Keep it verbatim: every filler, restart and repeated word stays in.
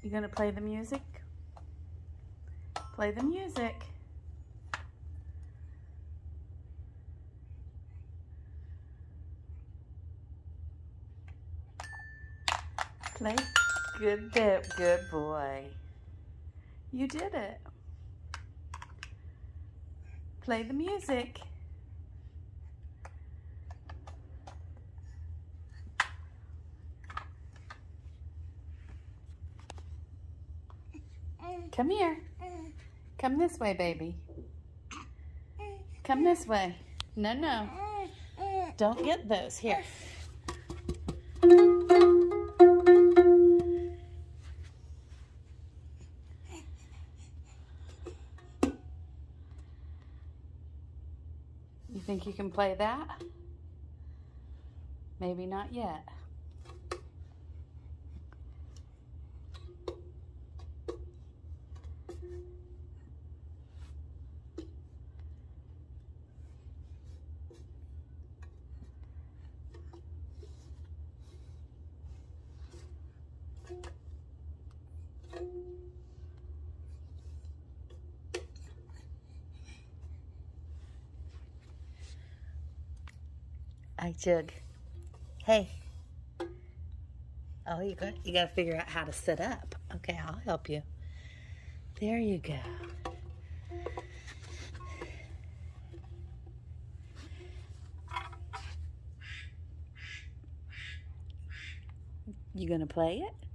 You gonna play the music? Play the music. Play. Good bit, good boy. You did it. Play the music. Come here. Come this way, baby. Come this way. No, no. Don't get those. Here. You think you can play that? Maybe not yet. Hey, Jug. Hey. Oh, you got you got to figure out how to sit up. Okay, I'll help you. There you go. You gonna play it?